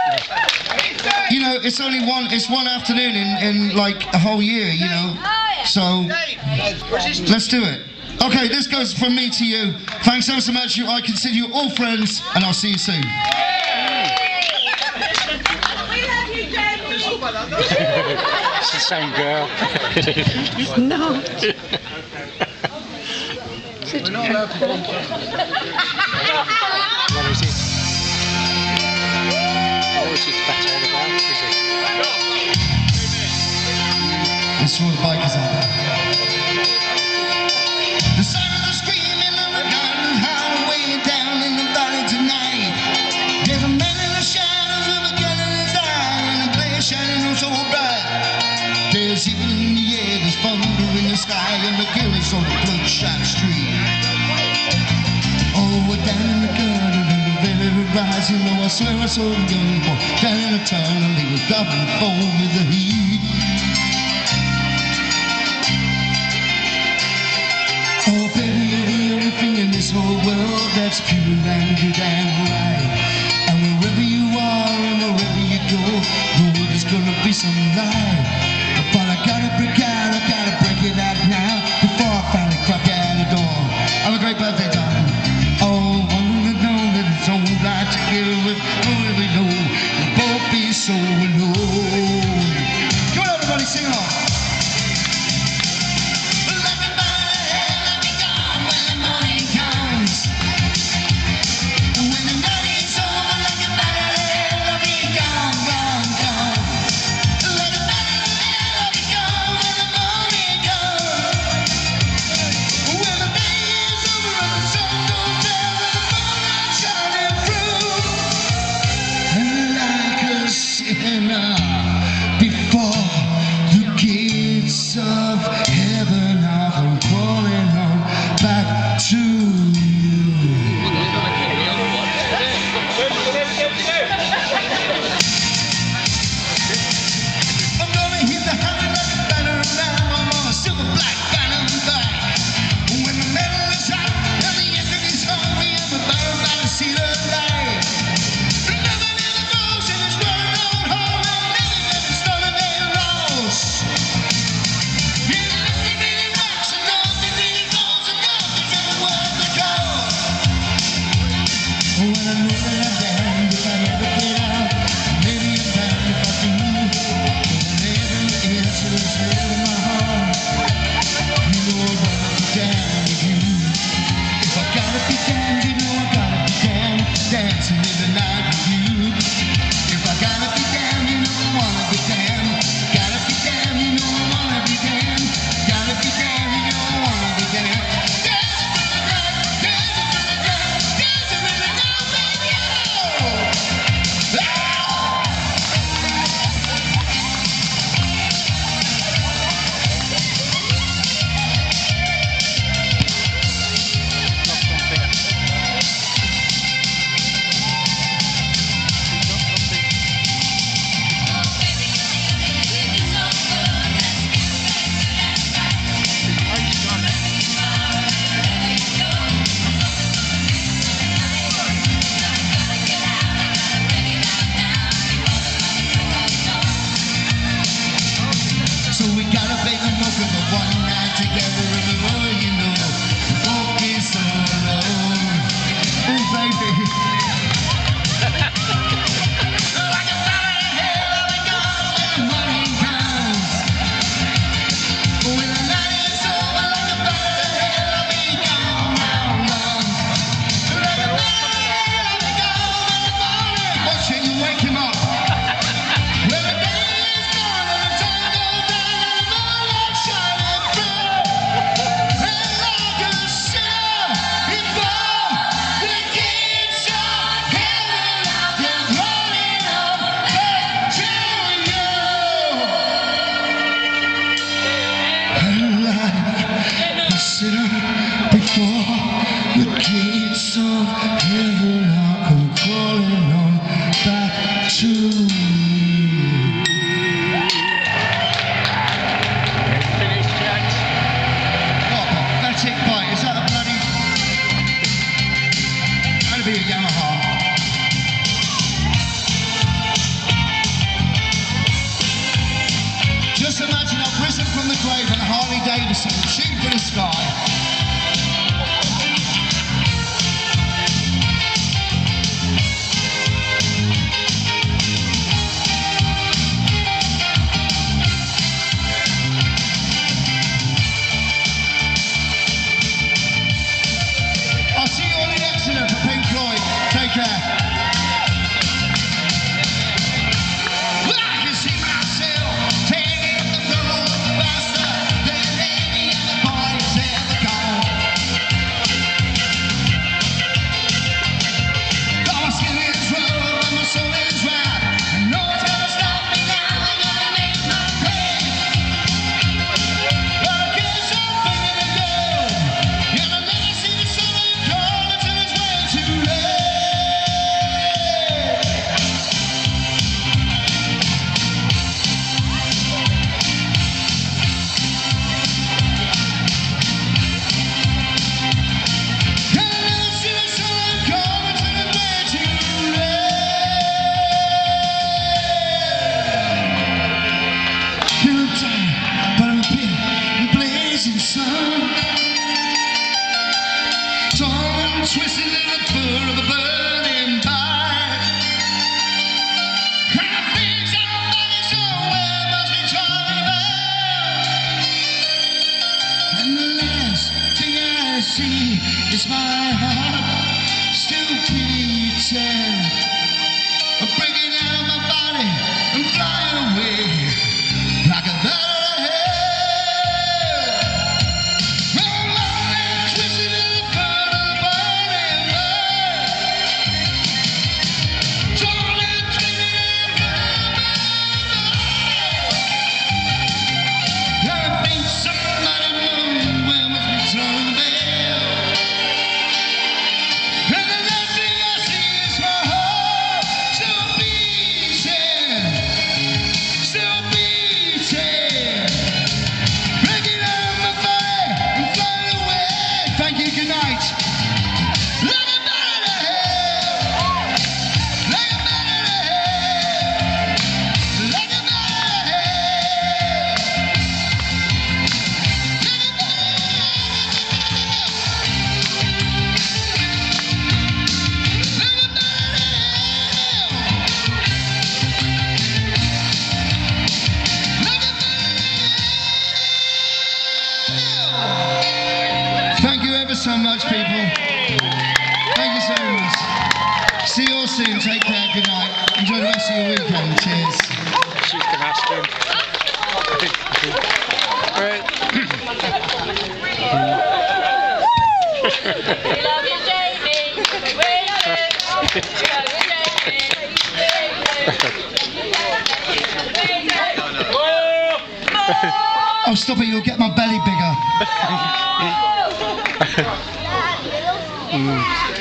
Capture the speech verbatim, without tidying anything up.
You know, it's only one, it's one afternoon in, in like a whole year, you know. So, let's do it. Okay, this goes from me to you. Thanks ever so much. You, I consider you all friends, and I'll see you soon. It's the same girl. No. We're not allowed to bump. What is it? Oh, is it better about, is it? This is for the bikers out there. The sound of the screaming of the gun highway down in the valley tonight. There's a man in the shadows with a gun in his eye and a blade shining on so bright. There's heat in the air, there's thunder in the sky, and the killers on the bloodshot street. Oh, we're down in the gutter and the very rise. You know, I swear I saw the young boy down in the town, and they were dropping the phone with the heat. Oh, baby, you're the only thing in this whole world that's pure and good and right. And wherever you are and wherever you go, know there's gonna be some light. But I gotta break out, I gotta break it out now before I finally crack out the door. Have a great birthday, darling. Oh, I wanna know that it's all right together with whoever we know. We'll both be so alone. Come on, everybody, sing along. Before the gates of heaven, I'm calling on back to you. I'm gonna hit the hammer like a banner around. I'm on a silver black banner back. When the metal is hot and the engine is hungry, I'm about to see the light. When I know that I'm damned if I never get out, maybe I'm damned if I do. But every answer is there in my heart. You know I'm gonna be down with you. If I gotta be damned, you know I gotta be damned. Dancing in the night with you. If I gotta be damned, you know I wanna be damned. Gotta be damned, you know I wanna be damned. Gotta be damned, you know I wanna be damned. So we gotta bake them open for one night together, and the more you know, we won't be so alone. Oh, baby. Like a fire in hell, I'll be gone when the morning comes. When the night is over, like a fire in hell, I'll be gone, gone, gone. Like a fire in hell, I'll be gone when the morning. Watch it, you wake him up. When the day is gone and the sun goes down and the moonlight shining through, and like a sinner before the gates of heaven, I'm calling on back to you. And like a sinner before the gates of heaven, I'm calling on back from the grave on Harley Davidson, shoot for the sky. I'll see you all in Exeter for Pink Floyd. Take care. Twisted in the fur of a burning bike. And I think somebody somewhere must be trying about. And the last thing I see is my heart still beating, breaking out of my body and flying away like a bird. Thank you ever so much, people. Thank you so much. See you all soon. Take care. Good night. Enjoy the rest of your weekend. Cheers. She's going to ask him. Right. We love you, Jamie. We love you. We love you, Jamie. Oh, stop it. You'll get my belly bigger. Oh! mm.